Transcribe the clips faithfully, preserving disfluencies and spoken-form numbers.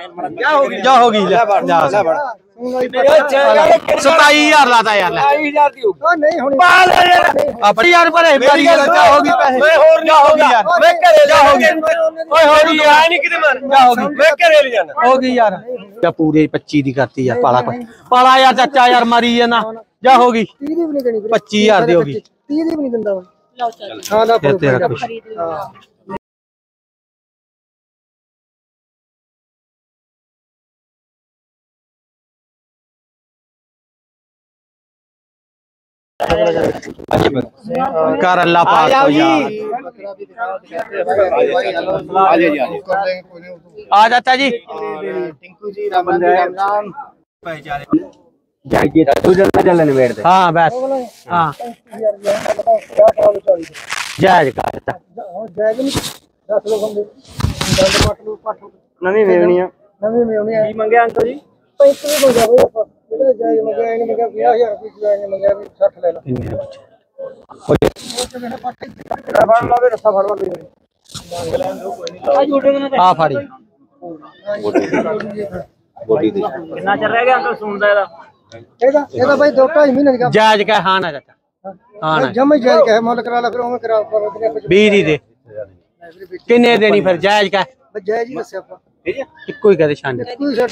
जा होगी सताई हजार लाता यार अपनी यार पर होगी यार पूरे पच्ची दी करती है पाला पाला यार चाचा यार मारी है ना जा होगी पच्ची हजार दी होगी कर अल्लाह पाक को यार आ जाता जी टिंकू जी नाम हाँ बस हाँ जायज का नवी मेवनी नवी मेवनी मंगे अंकल जी जायज का हाँ ना चाचा हाँ बीस दे किन्ने देनी फिर जायज का कोई कहते शान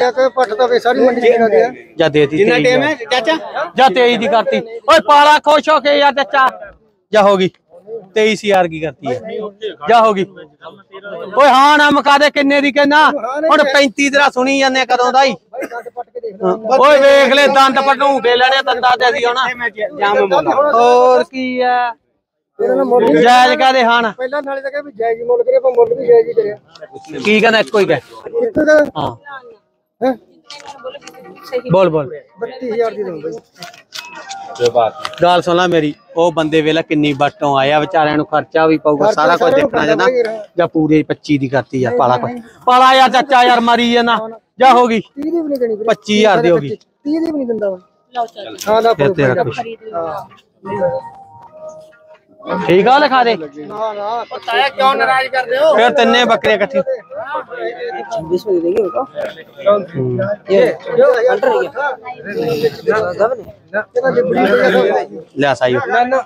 जा दे दी जा तेईस दी करती ओए पाला खुश हो के यार चाचा जा होगी तेईस हजार की करती है जा होगी ओए हाँ ना मका दे किन्ने दी कहना हुण पैंती तेरा सुनी जाने कदों दा ही ओए वेख ले दंद पटू के लेने दंदा ते सी होना और की है जायज कह दे हाँ पहला नाले तक भी जायज मुल करे पर मुल भी जायज ही करे की कहना कोई कह हां बोल बोल बत्तीस हजार दी दूं भाई जो बात गाल सुन ला मेरी ओ बंदे वेला किन्नी बटों आया बेचारियां नु खर्चा भी पऊगा सारा कुछ देखना जाना या पूरे पच्चीस दी करती है पाला कोई पाला यार चाचा यार मरी है ना जा होगी तीस दी भी नहीं देनी पच्चीस हजार दी होगी तीस दी भी नहीं दिंदा हां ला ठीक है लिखा दे बताया क्यों नाराज कर रहे हो फिर तिन्ने बकरे इकट्ठी छब्बीस में दे देंगे उनको ये अंडर ले साई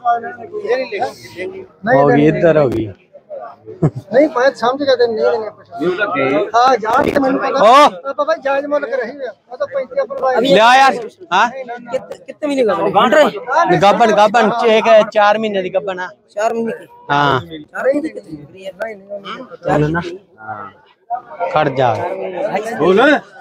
होगी इधर होगी नहीं मैं समझ गया नहीं देंगे हां जान के मैंने पता पापा भाई जायज मोल कर रही है मैं तो पैंतीस पर ले यार हां कितने महीने का गांड रे गब्बन गब्बन एक चार महीने दी गब्बन है चार महीने की हां चार महीने की नहीं नहीं ना खड़ जा बोल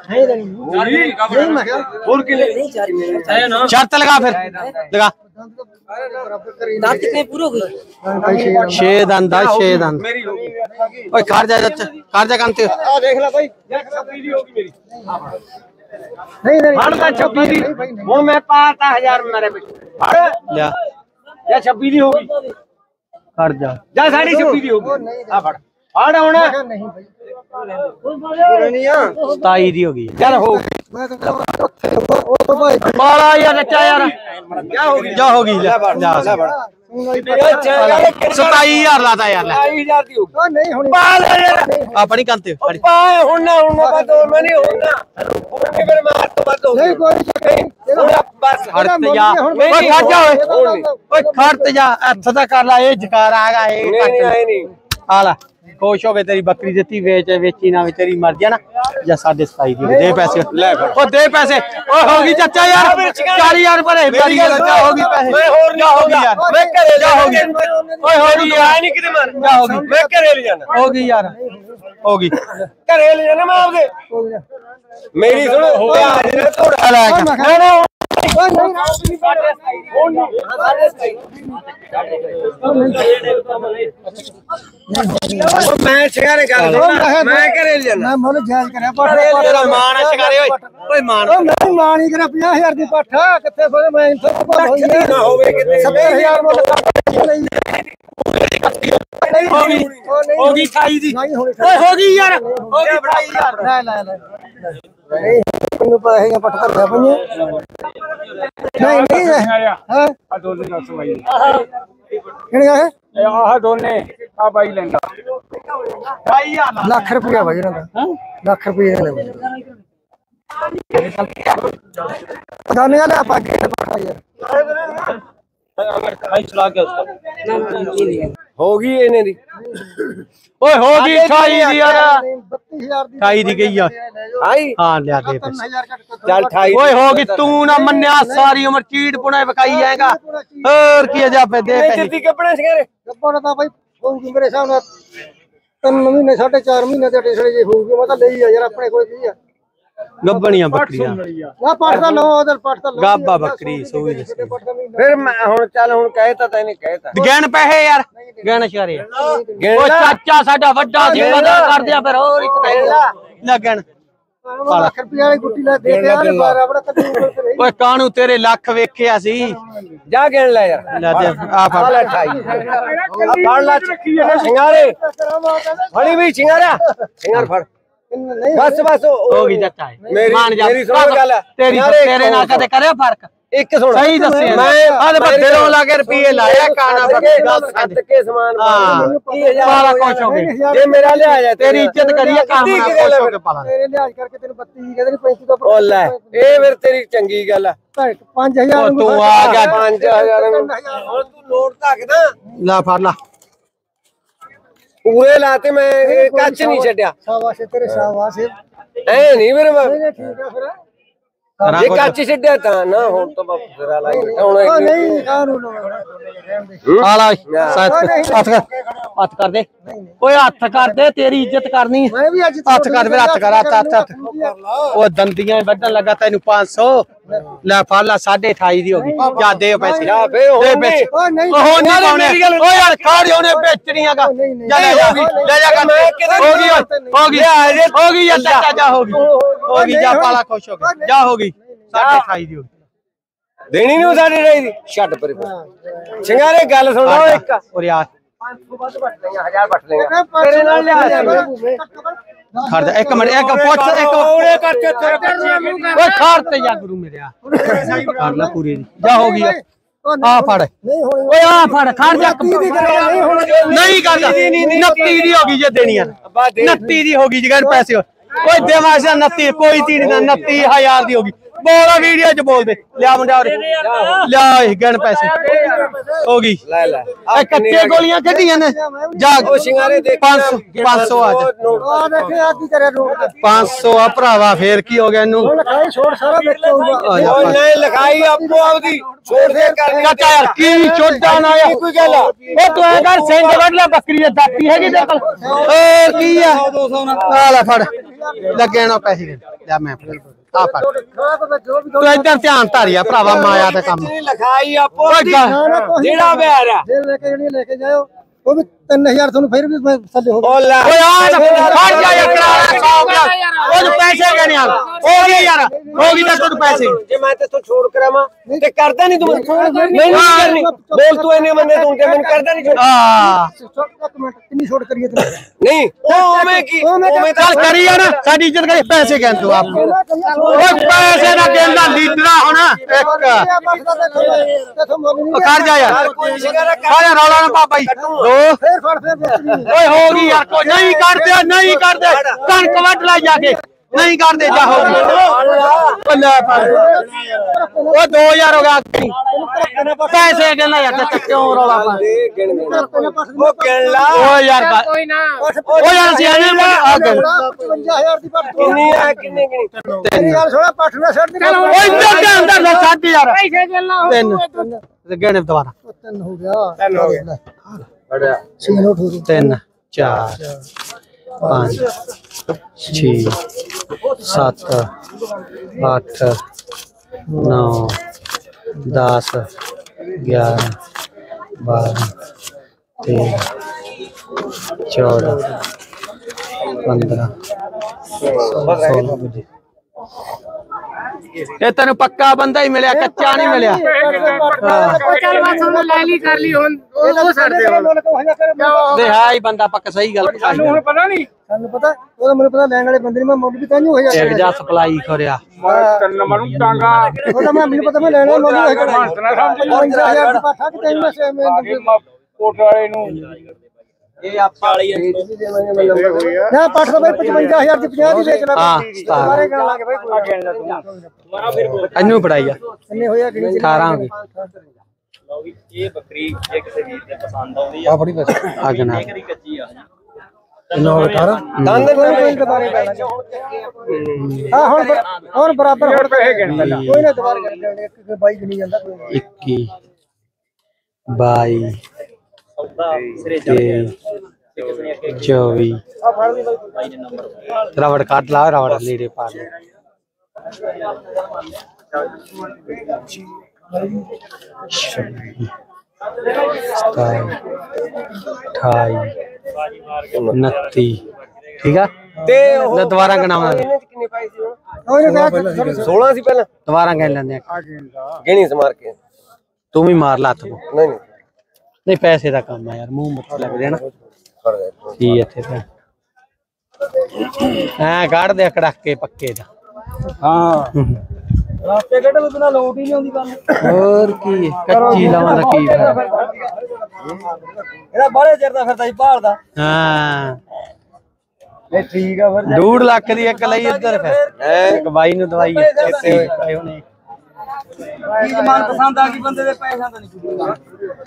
और के नहीं चार महीने शर्त लगा फिर लगा दांत कितने पूरे हो गए छह दांत छह दांत ओए खड़ जा चाचा खड़ जा कांते आ देख ले भाई छब्बीस होगी मेरी नहीं नहीं हड़ का छब्बीस वो मैं पाता हजार मेरे बेटे हड़ या या छब्बीस होगी खड़ जा जा साढ़े छब्बीस होगी आ फड़ हड़ होना नहीं भाई सताई दी होगी चल हो बाला यार चाचा यार क्या होगी जा होगी जा सताई हजार लाता यार अपनी कंते खर्च जा हथ कर ला जकार आ गया खुश हो गए तेरी बकरी देती वेच वेची ना तेरी मर्जी है ना या साढ़े सताई दी दे पैसे ले ओ दे पैसे ओ होगी चाचा यार चार हजार पर होगी पैसे जा होगी यार मैं करे जा होगी ओए होगी यार नहीं किते मार जा होगी मैं करे ले जाना होगी यार होगी करे ले जाना मैं आपसे मेरी सुनो हो गया थोड़ा ला मैं शिकारे कर मैं करे जाना मैं मोल जायज करे पठ तेरा मान शिकारे ओए ओए मान मैं मान ही करे पचास हजार दी पठ किथे फिर मैं इथों ना होवे किते सत्तर हजार मोल होगी होगी खाई दी ओए होगी यार होगी भाई यार ले ले ले नहीं ਮੈਨੂੰ ਪੈਸੇ ਪੱਟ ਧਰਦਾ ਪਈਆਂ ਨਹੀਂ ਨਹੀਂ ਹੈ ਆ ਦੋਨੇ ਦੱਸ ਬਾਈ ਕਿਹੜੇ ਆ ਆਹ ਦੋਨੇ ਆ ਬਾਈ ਲੈਂਦਾ ਢਾਈ ਲੱਖ ਰੁਪਇਆ ਬਾਈ ਇਹਨਾਂ ਦਾ ਲੱਖ ਰੁਪਏ ਦੇ ਲੈ खाने वाले आप आगे पड़ा यार होगी इन्हें दी ओए होगी अठाई दी यार बत्तीस हजार अठाई दी गई है आई हां लिया दे पैसे चल अठाई ओए होगी तू ना मन्या सारी उम्र चीड़ पुणे बकाई जाएगा और किया जा पे दे पैसे कितनी कपड़े सिंगारे गब्बा ना भाई होगी मेरे सामने तीन महीने साढ़े चार महीने ਦੇ ਢੇਸੜੇ ਜੇ ਹੋਊਗੀ ਮੈਂ ਤਾਂ ਲਈ ਆ ਯਾਰ ਆਪਣੇ ਕੋਲ ਕੀ ਆ गब्बणियां बकरियां ਆ ਪੜਦਾ ਲੋ ਉਧਰ ਪੜਦਾ ਲੋ गाबा बकरी सोई दस फिर मैं हुन चल हुन कहता तैने कहता गण पैसे यार गण शारे ओ गिन ला चाचा साडा ਵੱਡਾ ਸੀ ਪਤਾ ਕਰ ਦਿਆ ਫਿਰ ਹੋਰ ਇੱਕ ਲੱਗਣ ਲੱਖ ਰੁਪਏ ਵਾਲੀ ਗੁੱਟੀ ਲੈ ਦੇ ਦੇ ਯਾਰ ਬਾਰ ਆਪਣਾ ਕੱਦੂ ਉੱਪਰ ਓਏ ਕਾਣੂ ਤੇਰੇ ਲੱਖ ਵੇਖਿਆ ਸੀ जा गिन ले यार ਲੈ ਦੇ ਆ ਫੜ चल अठाई आ फड़ ला सिंगारे फड़ी भी सिंगारा सिंगार फड़ ਨਹੀਂ बस बस ਹੋ ਗਈ ਚਾਚਾ मेरी मान जा मेरी सुनो गल ਤੇਰੀ ਤੇਰੇ ਨਾਲ ਕਦੇ ਕਰਿਆ ਫਰਕ एक सुन ਸਹੀ ਦੱਸਿਆ मैं ਆਦੇ ਬੱਦਲੋਂ ਲਾ ਕੇ ਰੁਪਏ ਲਾਇਆ ਕਾਣਾ ਬੱਕਰੀ ਗੱਲ सद के समान ਹਾਂ ਸਾਰਾ ਕੁਛ ਹੋ ਗਿਆ ये मेरा ले आ जा ਤੇਰੀ ਇੱਜ਼ਤ ਕਰੀਏ ਕੰਮ ਨਾਲ ਖੁਸ਼ ਹੋ ਕੇ ਪਾਲਾਂ ਤੇਰੇ ਲਿਹਾਜ਼ ਕਰਕੇ ਤੈਨੂੰ ਬੱਤੀ ਕਹਿੰਦੇ ਨਹੀਂ ਪੈਂਤੀ ਦਾ ओ ले ए फिर तेरी चंगी गल है ਪੰਜ ਹਜ਼ਾਰ ਉਹ ਤੂੰ ਆ ਗਿਆ पांच हजार हुन तू नोट तक ना ਲਾ ਫੜ ਲਾ पूरे लाते मैं कच्च नहीं छड्या ਸ਼ਾਬਾਸ਼ ਏ ਤੇਰੇ ਸ਼ਾਬਾਸ਼ ਏ ए नहीं मेरे ਨਹੀਂ ਠੀਕ ਆ ਫਿਰ ये कच्च छड्या था ना हुन तो तेरा लाई बैठा हुन ਉਹ ਨਹੀਂ ਕਾਨੂੰ ਆ ਲਾ ਹੱਥ ਕਰ ਹੱਥ ਕਰ ਦੇ ਓਏ ਹੱਥ ਕਰ ਦੇ ਤੇਰੀ ਇੱਜ਼ਤ ਕਰਨੀ ਮੈਂ ਵੀ ਅੱਜ ਹੱਥ ਕਰ ਫਿਰ ਹੱਥ ਕਰ ਹੱਥ ਹੱਥ ਹੱਥ ਉਹ ਦੰਦੀਆਂ ਵੱਢਣ ਲੱਗਾ ਤੈਨੂੰ ਪੰਜ ਸੌ ਲੈ ਫੜ ਲਾ ਸਾਢੇ ਅਠਾਈ ਦੀ ਹੋ ਗਈ ਜਾ ਦੇ ਪੈਸੇ जा बे ਦੇ हो ਪੈਸੇ ਉਹ ਨਹੀਂ ਉਹ ਨਹੀਂ ਪਾਉਣੇ ਓ ਯਾਰ ਖਾੜੀ ਉਹਨੇ ਵੇਚਣੀਆਂ ਗਾ ਜਾ ਲੈ ਜਾ ਲੈ ਜਾ ਕਰ ਹੋ ਗਈ ਹੋ ਗਈ ਹੋ ਗਈ ਯਾਰ ਚਾਚਾ ਜਾ ਹੋ ਗਈ ਹੋ ਗਈ ਜਾ ਪਾਲਾ ਖੁਸ਼ ਹੋ ਗਿਆ ਜਾ ਹੋ ਗਈ ਸਾਢੇ ਅਠਾਈ ਦੀ ਹੋ ਗਈ देनी नहीं साढ़े ढाई दी छट पर सिंगारे गल सुन लो एक और यार पाँच सौ बट बट लेंगे हजार बट लेंगे तेरे नाल ले आ खड़ जा एक मिनट एक पुछ एक ओए करके तेरे ओए खड़ ते जा गुरु मेरे आ कर ला पूरी दी जा हो गई आ फड़ ਨਹੀਂ ਹੋਣੀ ओए आ फड़ खड़ जा नहीं करदा उनतीस दी हो गई जे देनी है उनतीस दी हो गई जगह पैसे ओए देवा से उनतीस कोई तीन उनतीस हजार दी होगी बोला वीडियो च बोल दे लिया मुंडा लिया गण पैसे हो गई ले ले ए कच्चे गोलियां कड्डियां ने जा ओ सिंगारे देख पाँच सौ पाँच सौ आ जा ਆ ਦੇਖੇ ਆ ਕੀ ਕਰਿਆ ਰੋਕ ਤੇ पाँच सौ आ भरावा फेर की हो गया इनू ਹੁਣ ਖਾਈ ਛੋੜ ਸਾਰਾ ਵਿੱਚ ਆਊਗਾ आ जा ओ नहीं लिखाई आपको आवदी छोड़ दे करनी चाचा यार की चोटा ना आया कोई गल ओ तू ए कर सिंग वड ले बकरी दी दाती हैगी तेरे कोल और की है आ ले फड़ लगे ना पैसे ले मैं आ फड़ ਖਾ ਤਾਂ ਜੋ ਵੀ तू इधर ध्यान धारिया भरावा माया दा काम नहीं लिखाई आपको ओए आवदी जा जेड़ा बिहार है ਜੇ ਲੈ ਕੇ ਜਿਹੜੀ ਲੈ ਕੇ ਜਾਓ ਉਹ ਵੀ तीन हज़ार ਤੁਹਾਨੂੰ ਫਿਰ ਵੀ ਮੈਂ ਥੱਲੇ ਹੋ ओ ले ओए आ हट जा यार करारा सौ गया ओ जो पैसे गने यार हो गया यार हो गई तो तू पैसे जे मैं ते तो छोड़ करामा ते करदा नहीं तू नहीं नहीं करनी बोल तू इने बंदे तू ते मैंने करदा नहीं छोड़ आ ਇੱਕ ਮਿੰਟ ਕਿੰਨੀ ਛੋੜ ਕਰੀਏ ਤੈਨੂੰ नहीं ओ मैं की ओ मैं चल करिए ना साडी इज्जत करिए पैसे कहन तू आप ओए पैसे ना कहंदा लीडरा होना एक ओ कर जा यार सारे रौला ना पा भाई दो ਫੇਰ ਫੜ ਫੇਰ ਵੇਚਣੀ ओए हो गई यार कोई नहीं कर दे नहीं कर दे कणक वट ला जाके नहीं कर दे जा हो गई ओ ले ओ दो हज़ार हो गया पैसे कहना यार ते क्यों रौला पा ओ गिन ला ओ यार कोई ना ओ यार सियाने आ गए पचवंजा हज़ार ਦੀ ਪੱਟ किन्नी है किन्नी किन्नी ਤੇਰੀ ਯਾਰ ਥੋੜਾ ਪੱਟ ਨਾ ਛੱਡ ਦੇ ओए इधर के अंदर से साढ़े यार पैसे देना तीन गणे दोबारा ਤਿੰਨ ਹੋ ਗਿਆ तीन हो गया बढ़िया ਛੇ ਨੋਟ ਹੋ ਗਏ तीन चार पाँच छः सात आठ नौ दस ग्यारह बारह तेरह चौदह पंद्रह सोलह ਇਹ ਤੈਨੂੰ ਪੱਕਾ ਬੰਦਾ ਹੀ ਮਿਲਿਆ ਕੱਚਾ ਨਹੀਂ ਮਿਲਿਆ ਚੱਲ ਬਸ ਹੁਣ ਲੈ ਲਈ ਕਰ ਲਈ ਹੁਣ ਉਹ ਛੱਡ ਦੇ ਦੇ ਹੈ ਹੀ ਬੰਦਾ ਪੱਕਾ ਸਹੀ ਗੱਲ ਸਾਨੂੰ ਹੁਣ ਪਤਾ ਨਹੀਂ ਸਾਨੂੰ ਪਤਾ ਉਹਦਾ ਮੈਨੂੰ ਪਤਾ ਲੈਣ ਵਾਲੇ ਬੰਦੇ ਨੇ ਮੈਂ ਮੁੱਲ ਵੀ ਤਾਂ ਨਹੀਂ ਹੋਇਆ ਇੱਕ ਜਾ ਸਪਲਾਈ ਖੋਰਿਆ ਤਿੰਨ ਨੰਬਰ ਨੂੰ ਟਾਂਗਾ ਉਹਦਾ ਮੈਂ ਮੈਨੂੰ ਪਤਾ ਮੈਂ ਲੈਣਾ ਮੁੱਲ ਹੋਇਆ ਪਚਵੰਜਾ ਹਜ਼ਾਰ ਦੀ ਪਾਠਾ ਕਿ ਤੈਨੂੰ ਮੈਂ कोट वाले नु ਇਹ ਆਪਾਂ ਵੇਚ ਵੀ ਦੇਵਾਂਗੇ ਮੈਂ ਨੰਬਰ ਨਾ ਪੱਠ ਤਾਂ ਬਾਈ ਪਚਵੰਜਾ ਹਜ਼ਾਰ ਦੀ ਪੰਜਾਹ ਦੀ ਵੇਚ ਲੈ ਹਾਂ ਸਾਰੇ ਕਹਿਣ ਲੱਗੇ ਬਾਈ ਕੋਈ ਦੁਬਾਰਾ ਫਿਰ ਬੋਲ ਇਹਨੂੰ ਫੜਾਈ ਆ ਕਿੰਨੇ ਹੋਇਆ ਕਿੰਨੀ ਅਠਾਰਾਂ ਹੋ ਗਈ ਲਓ ਵੀ ਇਹ ਬੱਕਰੀ ਜੇ ਕਿਸੇ ਵੀਰ ਦੇ ਪਸੰਦ ਆਉਂਦੀ ਆ ਆ ਫੜੀ ਪੈਸੇ ਆ ਗਣਾ ਇਹ ਕਰੀ ਕੱਚੀ ਆ ਨੌ ਅਠਾਰਾਂ ਦੰਦ ਕੋਈ ਦੁਬਾਰੇ ਪੈਣਾ ਹਾਂ ਹੁਣ ਬਰ- ਹੁਣ ਬਰਾਬਰ ਹੁਣ ਪੈਸੇ ਗਿਣ ਪਹਿਲਾਂ ਕੋਈ ਨਾ ਦੁਬਾਰੇ ਗਿਣ ਲੈਣੇ ਇੱਕ ਇੱਕ ਬਾਈ ਗਿਣੀ ਜਾਂਦਾ ਕੋਈ ਨਹੀਂ। ਇੱਕੀ ਬਾਈ ਸੌਦਾ ਸਿਰੇ ਚੜ ਗਿਆ ਤੇ ਤੇ ਕਿਸੇ ਨੇ ਅੱਗੇ ਚੌਵੀ ਆ ਫੜ ਲਈ ਬਾਈ ਬਾਈ ਨੇ ਨੰਬਰ ਰਵੜ ਕੱਢ ਲਾ ਰਵੜ ਲੀੜੇ ਪਾ ਲੈ ਸਤਾਈ ਅਠਾਈ ਉਨੱਤੀ ਠੀਕ ਆ ਤੇ ਉਹ ਲੈ ਦੁਬਾਰਾ ਗਿਣਾਵਾਂ ਇਹਨੇ ਚ ਕਿੰਨੇ ਪਾਏ ਸੀ ਹੁਣ ਉਹਨੇ ਕਿਹਾ ਸੋਲਾਂ ਸੀ ਪਹਿਲਾਂ ਦੁਬਾਰਾ ਗਿਣ ਲੈਂਦੇ ਆ ਗਿਣੀ ਸਮਾਰ ਕੇ ਤੂੰ ਵੀ ਮਾਰ ਲਾ ਹੱਥ ਨੂੰ ਨਹੀਂ ਨਹੀਂ ਨਹੀਂ ਪੈਸੇ ਦਾ ਕੰਮ ਆ ਯਾਰ ਮੂੰਹ ਮੱਥਾ ਲੱਗ ਜਾਣਾ ਫੜ ਗਿਆ ਕੀ ਇੱਥੇ ਤਾਂ ਹਾਂ ਕੱਢ ਦੇ ਕੜਾਕੇ ਪੱਕੇ ਦਾ ਹਾਂ ਰਾਸਤੇ ਕੱਢ ਲੋ ਬਿਨਾ ਲੋਟ ਹੀ ਨਹੀਂ ਆਉਂਦੀ ਗੱਲ ਹੋਰ ਕੀ ਹੈ, ਕੱਚੀ ਲਾਉਣ ਦਾ ਕੀ ਫਾਇਦਾ ਇਹਦਾ ਬਾਹਲੇ ਚਿਰ ਦਾ ਫਿਰਦਾ ਸੀ ਬਾਹਰ ਦਾ ਹਾਂ ਇਹ ਠੀਕ ਆ ਫਿਰ ਡੂਢ ਲੱਖ ਦੀ ਇੱਕ ਲਈ ਇੱਧਰ ਫਿਰ ਇੱਕ ਬਾਈ ਨੂੰ ਦਵਾਈ ਇੱਥੇ ਪਏ ਹੋਣੇ ਚੀਜ਼ ਮਨ ਪਸੰਦ ਆ ਗਈ ਬੰਦੇ ਦੇ ਪੈਸਿਆਂ ਦਾ ਨਹੀਂ ਕੁਝ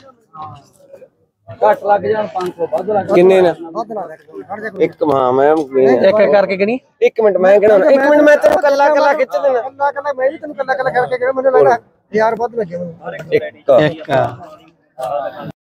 ਘੱਟ ਲੱਗ ਜਾਣ ਪੰਜ ਸੌ ਵੱਧ ਲੱਗ ਕਿੰਨੇ ਨੇ ਵੱਧ ਲੱਗ ਖੜ ਜਾ ਇੱਕ ਹਾਂ ਮੈਂ ਇੱਕ ਇੱਕ ਕਰਕੇ ਗਣੀ ਇੱਕ ਮਿੰਟ ਮੈਂ ਕਿਹੜਾ ਇੱਕ ਮਿੰਟ ਮੈਂ ਤੈਨੂੰ ਕੱਲਾ ਕੱਲਾ ਖਿੱਚ ਦੇਣਾ ਕੱਲਾ ਕੱਲਾ ਮੈਂ ਵੀ ਤੈਨੂੰ ਕੱਲਾ ਕੱਲਾ ਕਰਕੇ ਕਿਹਾ ਮੈਨੂੰ ਲੱਗਦਾ ਯਾਰ ਵੱਧ ਲੱਗੇ ਮੈਨੂੰ ਇੱਕ ਇੱਕ